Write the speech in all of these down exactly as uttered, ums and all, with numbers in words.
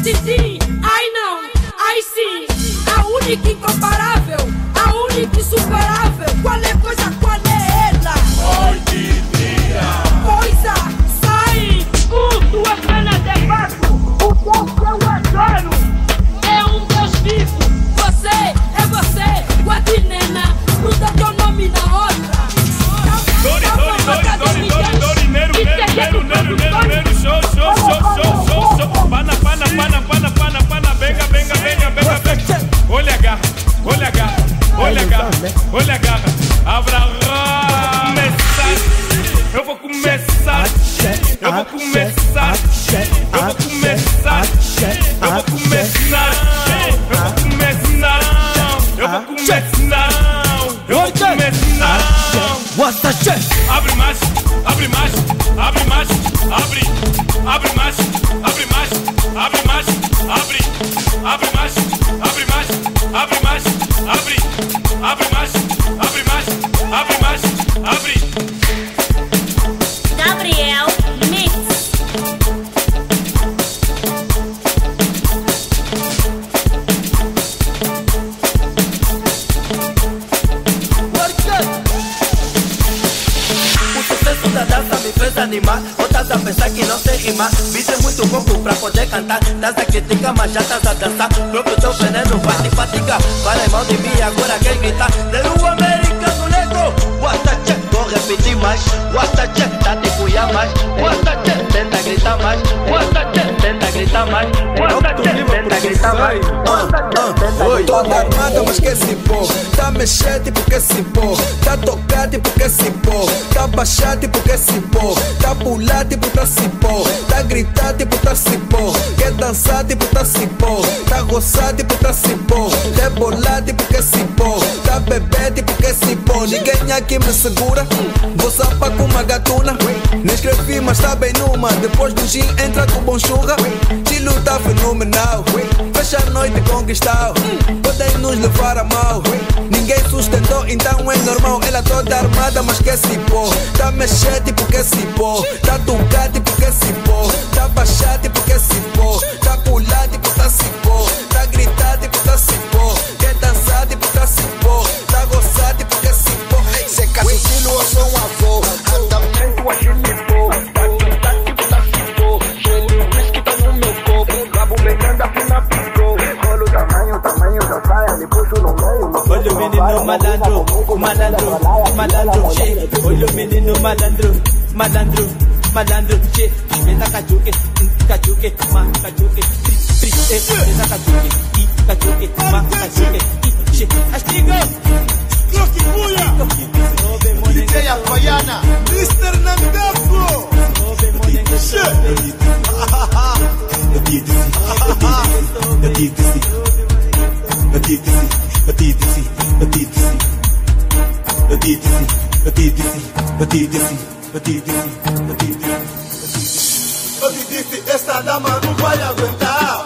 Tintim, ai não, ai sim. A única incomparável, a única insuperável. Qual é coisa, qual é ela? Hoje dia. Coisa, sai. Uh, tua pena de barco. O povo eu adoro. É um Deus vivo. Você é você, Guadinena. Muda teu nome na outra. Dori, Dori, Dori, Dori, Dori, Dori, Nero, Nero, Nero, Nero, Nero, Nero, show, show, show, show, show, show. Pana, pana, pana, pana, pana, pana, venga, venga, venga, venga, venga. Olha a garra, olha a garra, olha a garra, olha a garra. Abra a começar, eu vou começar, eu vou começar, eu vou começar, eu vou começar, eu vou começar, eu vou começar, eu vou começar. Abre mais, abre mais, abre mais, abre, abre mais, abre mais, abre mais, abre, abre mais, abre mais, abre mais, abre, abre mais, abre mais, abre mais, abre. Gabriel Mix. Da dança me fez animar, outras a pensar que não sei rimar. Beat é muito pouco pra poder cantar. Dança critica, mas já estás a dançar. Próprio teu veneno vai te fatigar. Fala mal de mim, agora quer gritar. Deu o americano negro. Wasta check, vou repetir mais. Wasta check, tá te cuia mais. Wasta check, tenta gritar mais. Wasta check, tenta gritar mais. Wasta check, tenta gritar mais. Oi, toda armada, mas que se pô. Tá mexer, tipo que se pô. Tá tocar, tipo que se pô. Tá baixar, tipo que se pô. Tá pular, tipo tá se pô. Tá gritar, tipo tá se pô. Quer dançar, tipo tá se pô. Tá gozar, tipo tá se pô. Rebolar, tipo que se pô. Tá beber, tipo que se pô. Ninguém aqui me segura. Vou sapar com uma gatuna. Nem escrevi, mas tá bem numa. Depois do gin, entra com bom churra. Chilo tá fenomenal. Fecha a noite com cristal. Podem nos levar a mal. Ninguém sustentou, então é normal. Ela toda armada, mas que se pô. Tá mexer, tipo que se pô. Tá tocar, tipo que se pô. Tá baixar, tipo que se pô. Tá pular, tipo tá se pô. Tá gritar, tipo tá se pô. Quer dançar, tipo tá se pô. Tá gozar, tipo que se pô. Se caso filho, eu sou um avô. Andamento, a gente pô. Tá gritar, tipo tá se pô. Cheio de whisky, tá no meu copo. Rabo pegando, a pina piscou. Olha o tamanho, o tamanho da saia. Me puxo no meio. Olha o menino malandro, malandro, malandro, che. Olha o menino malandro, malandro, malandro, che. Venda cachuque, cachuque, ma cachuque, tri, tri, venda cachuque, cachuque, ma cachuque, che. Astigo, Rocky Buia, D J Havaiana, mister Nandafo, che. Eu disse, eu disse, eu disse, eu disse, eu disse, eu disse, eu disse, eu disse, eu disse, eu disse. Eu te disse, esta dama não vai aguentar.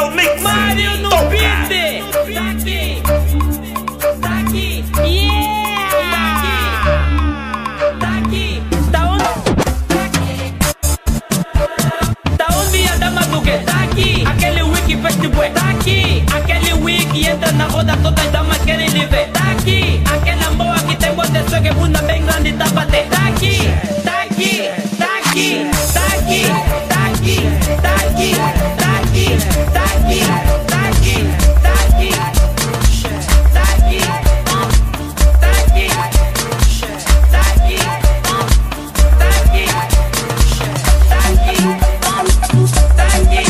é o mix. Mário no beat. Tá aqui. Tá aqui. Yeah. Tá aqui. Tá onde? Tá aqui. Tá onde a dama do quê? Tá aqui. Aquele wiki festival. Tá aqui. Aquele wiki entra na roda, todas as damas querem lhe ver. Tá aqui. Aquela boa que tem bote só que bunda bem grande tá bater. Tá aqui. Tá aqui. Tá aqui. Tá aqui. Tá aqui. Tá aqui. Tá aqui. Tá aqui. Tá aqui. Tá aqui. Tá aqui. Tá aqui. Tá aqui. Tá aqui. Tá aqui. Tá aqui.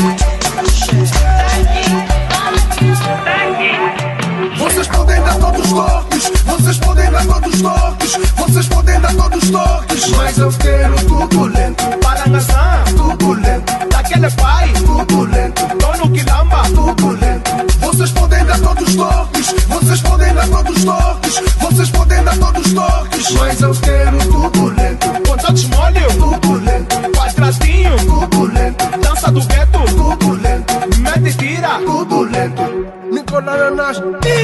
Tá aqui. Vocês podem dar todos os toques, vocês podem dar todos os toques, vocês podem dar todos os toques, mas eu quero tudo lento. Parangazã, Tudo lento, daquele pai, tudo lento, dono quilamba, tudo lento. Vocês podem dar todos os toques, vocês podem dar todos os toques, vocês podem dar todos os toques, mas eu quero tudo lento. com todos molhos, Tudo lento, quadradinho, tudo lento, dança do gueto, tudo lento, mete e tira. tudo lento. Nicolai Nash,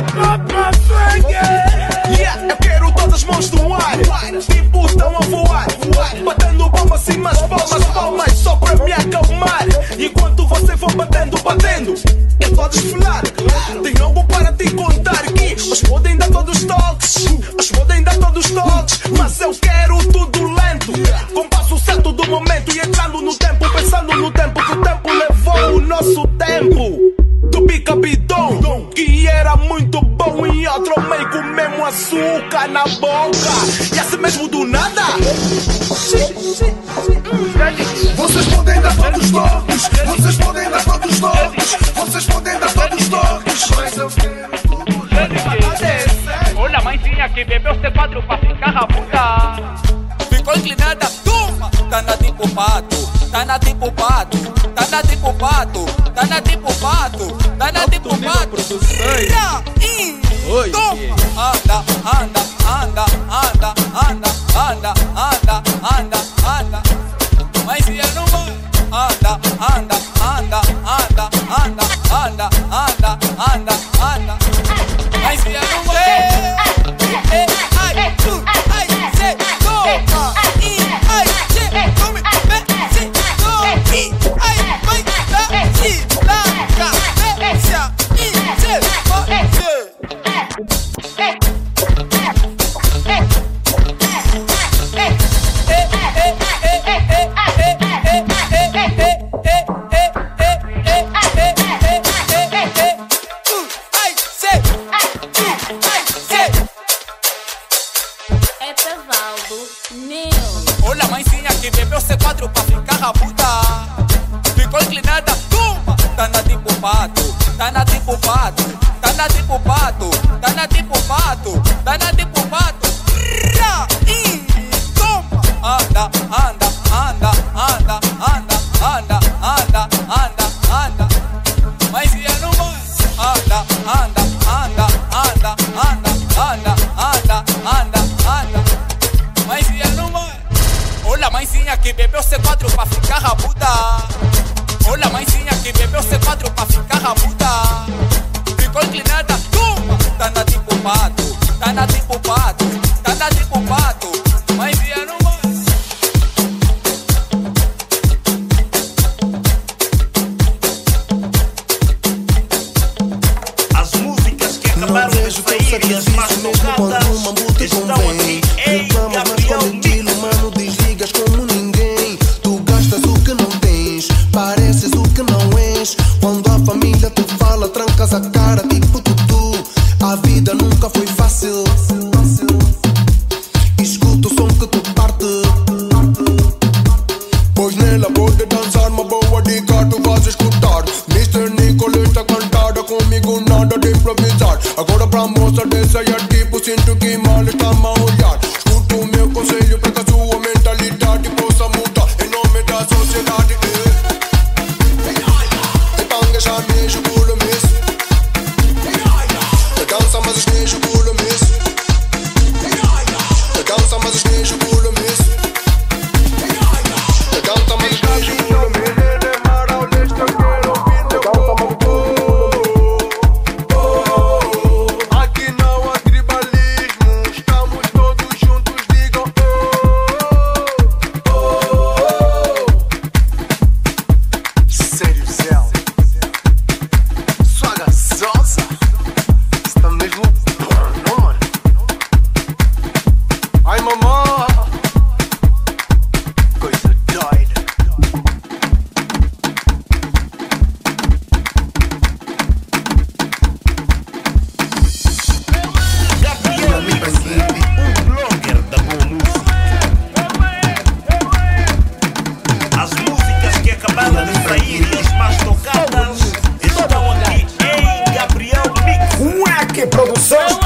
Yeah, eu quero todas as mãos no ar, tipo estão a voar, batendo palmas sim, mas palmas, palmas só pra me acalmar. Enquanto você for batendo, batendo, eu tô a desfilar. Tem algo para te contar que os podem dar todos os toques, os podem dar todos os toques, mas eu quero tudo lento, com passo certo do momento e entrando no tempo, pensando no tempo que o tempo levou o nosso tempo. Do pica bidon, que era muito bom e outro meio com mesmo açúcar na boca. E assim mesmo do nada. vocês podem dar todos os toques, vocês podem dar todos os toques, vocês podem dar todos os toques, mas eu quero tudo lento. Olha a mãezinha que bebeu este quadro pra ficar rabuda. Ficou inclinada, toma! Tá na tipo pato, tá na tipo pato, tá na tipo pato, tá na tipo pato, tá na tipo pato. Ra, in, toma! Anda, anda, anda, anda, anda, anda, anda, anda, anda. Mas se eu não vou, anda, anda, anda, anda, anda, anda, anda, anda, anda. Mas se eu não vou, eh, ai, tu, ai, cê, toma! E ai, cê, come, vê, cê, toma! E ai, vai, dá, se, dá, cabeça, e cê, pode. Olha a mãezinha que bebeu esse quadro pra ficar rabuda. Ficou inclinada, toma! Tá na tipo pato, tá na tipo pato, tá na tipo pato, tá na tipo pato, tá na tipo pato. Ra, in, toma! Anda, anda, anda, anda, anda, anda, anda, anda, anda. Mas se eu não vou, anda, anda, anda, anda, anda, anda, anda, anda, anda. Mas se eu não vou. Olha a mãezinha que bebeu esse quadro pra ficar rabuda. Olha a mãezinha que bebeu esse quadro pra ficar rabuda. Ficou inclinada, toma! Tá na tipo pato, tá na tipo pato, tá na tipo pato. Mas se eu não vou. As músicas que acabaram de sair e as mais tocadas estão aqui em Gabriel Mix. Mano, desligas como ninguém. Tu gastas o que não tens, pareces o que não és. Quando a família te fala, trancas a cara tipo tutu. A vida nunca foi fácil. Escuta o som que te parte. Pois nela pode dançar, uma boa dica tu vais escutar. mister Nicole está cantada, comigo nada de improvisar. Agora pra mostrar desse aí é tipo, sinto que mal está a olhar. Escuta o meu conselho para que a sua mentalidade possa mudar. Em nome da sociedade. Tanga já mesmo por mês. Dança mas esquejo por mês. Dança mas esquejo por mês. Dança mas esquejo por mês. Dança mas esquejo por mês. bandas de sair e as mais tocadas estão aqui em Gabriel Mix. Ué, produção!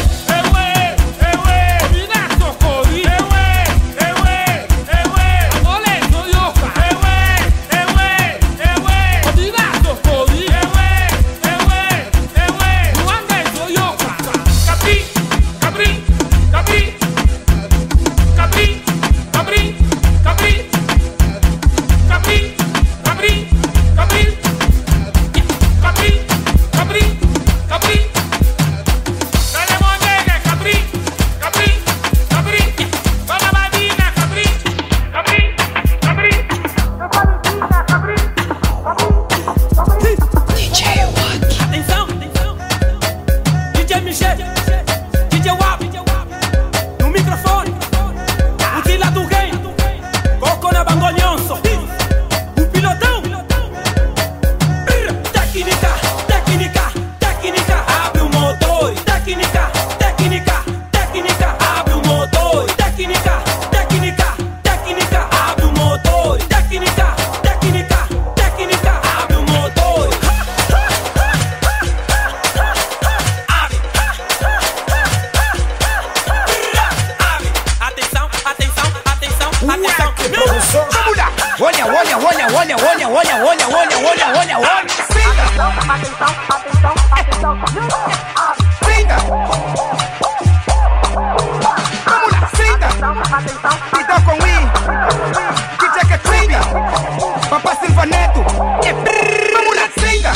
Olha, olha, olha, olha, olha, olha, olha, olha, olha, olha, olha. Atenção, atenção, atenção, atenção. Brinda. Vamos lá, brinda. Atenção, então com I. Que já que brinda. Papá Silva Neto. Vamos lá, brinda.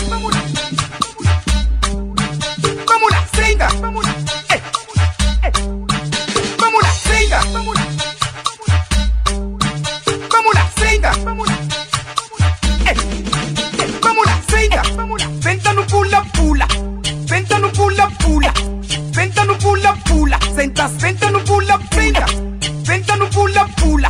Vamos lá, brinda. Vamos lá, brinda. Vamos lá, senta. Eh, eh, vamos lá, senta. Senta no pula, pula. Senta no pula, pula. Senta no pula, pula. Senta, senta no pula, senta. Senta no pula, pula.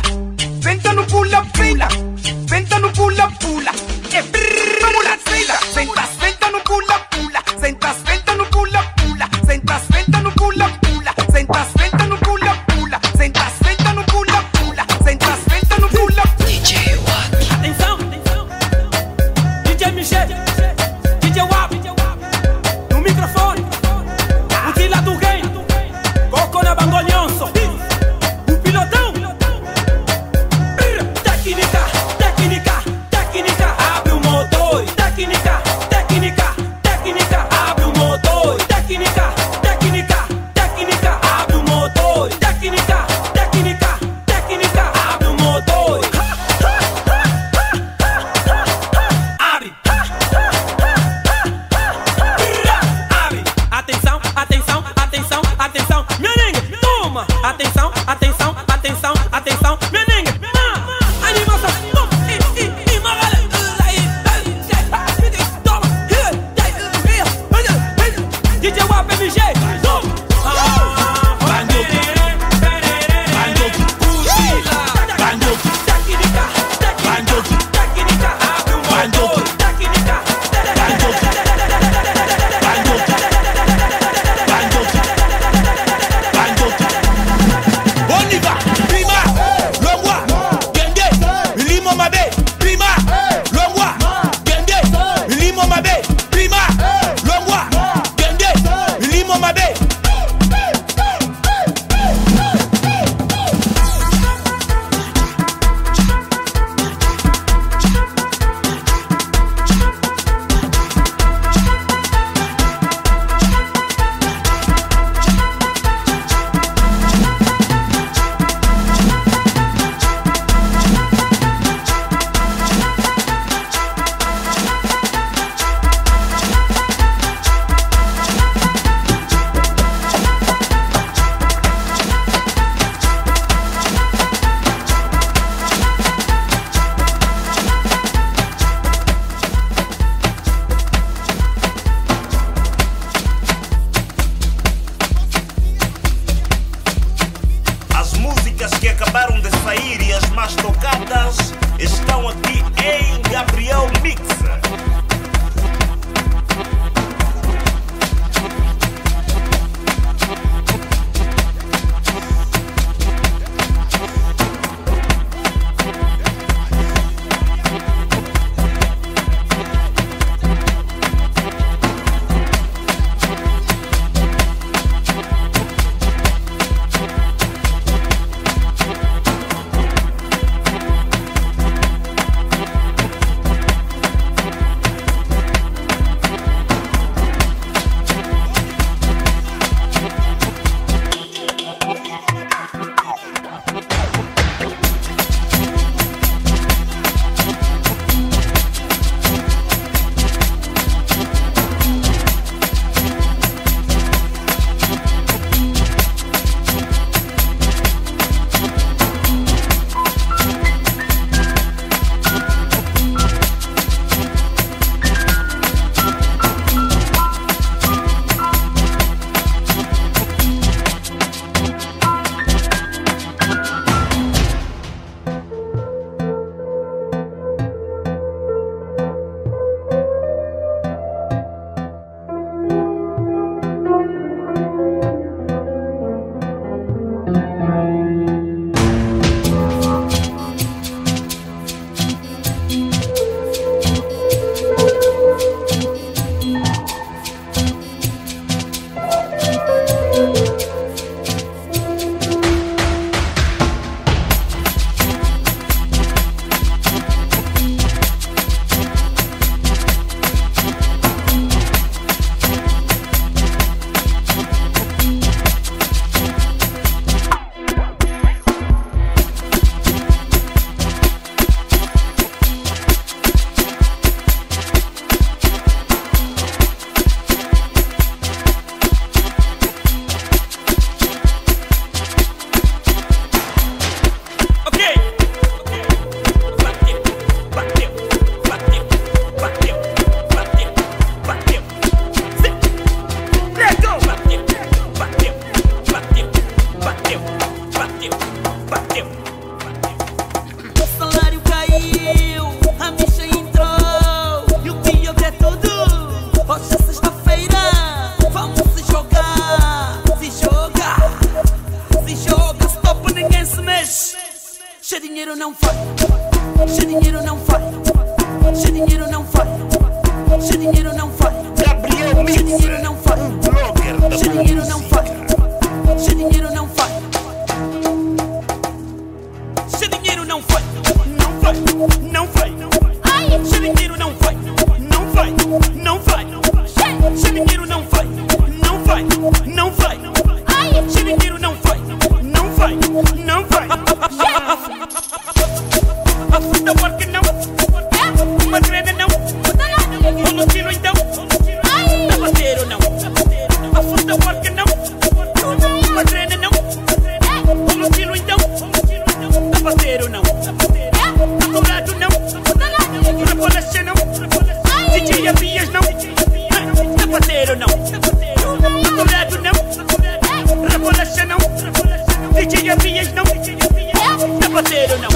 não. Sapateiro não. Dourado não. Rebolacha não. D J Avias não. Sapateiro não.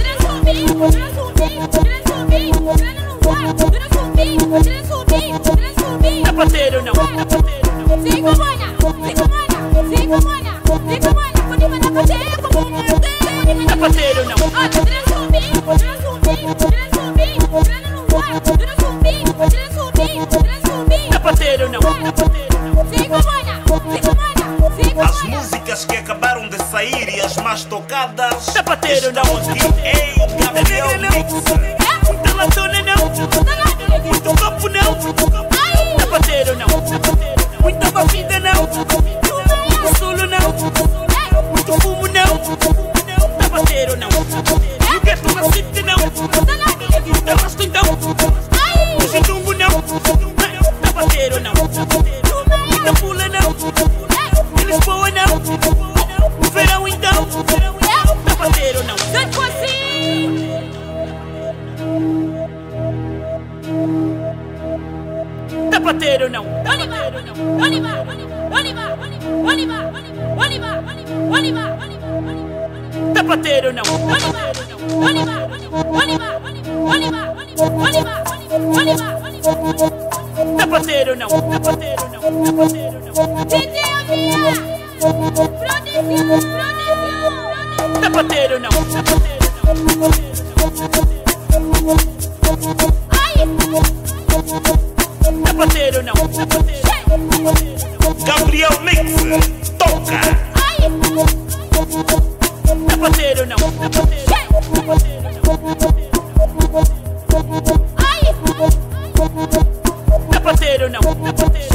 Sapateiro não. Cinco mana, cinco mana, cinco mana, cinco mana, quando vai na bateria como um sapateiro não. Ah, tira zumbi, tira zumbi, tira zumbi, tira no ar, tira zumbi, tira zumbi, tira zumbi. Sapateiro não. Cinco mana, cinco mana, cinco As mana. músicas que acabaram de sair e as mais tocadas Sapateiro não. estão aqui em Gabriel Mix. Muita latona não. Muito copo não. Sapateiro não. Muita bebida não. Muito solo não. Muito fumo não. Sapateiro não. E o gueto na city não. Muita rasto então. Muito tumbo não. Sapateiro não. Muita pula não. De Lisboa não. No verão então. Sapateiro não. Tanto assim. Sapateiro não. Oliva, Oliva, Oliva, Oliva, Oliva, Oliva, Sapateiro não. Oliva, Oliva, Oliva, Oliva, Oliva, Oliva. Sapateiro não. Sapateiro não. Sapateiro não. D J Avia, produção, produção. Sapateiro não. Sapateiro não. Ai. Sapateiro não. Sapateiro. Gabriel Mix, toca. Ai. Sapateiro não. Sapateiro. Ai. Sapateiro não. Sapateiro.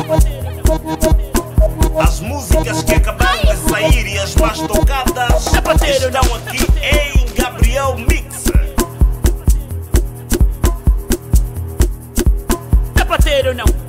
As músicas que acabaram de sair e as mais tocadas Sapateiro estão não. aqui em Gabriel Mix. Sapateiro não.